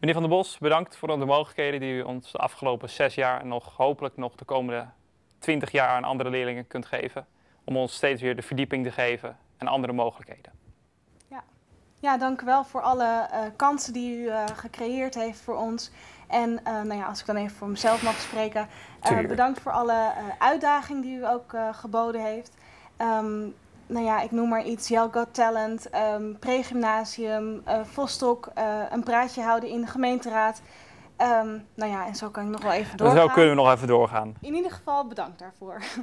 Meneer Van der Bos, bedankt voor de mogelijkheden die u ons de afgelopen 6 jaar en hopelijk nog de komende 20 jaar aan andere leerlingen kunt geven. Om ons steeds weer de verdieping te geven en andere mogelijkheden. Ja, dank u wel voor alle kansen die u gecreëerd heeft voor ons. En nou ja, als ik dan even voor mezelf mag spreken, bedankt voor alle uitdaging die u ook geboden heeft. Nou ja, ik noem maar iets, Yale Got Talent, Pregymnasium, Vostok, een praatje houden in de gemeenteraad. Nou ja, en zo kan ik nog wel even doorgaan. Zo kunnen we nog even doorgaan. In ieder geval bedankt daarvoor.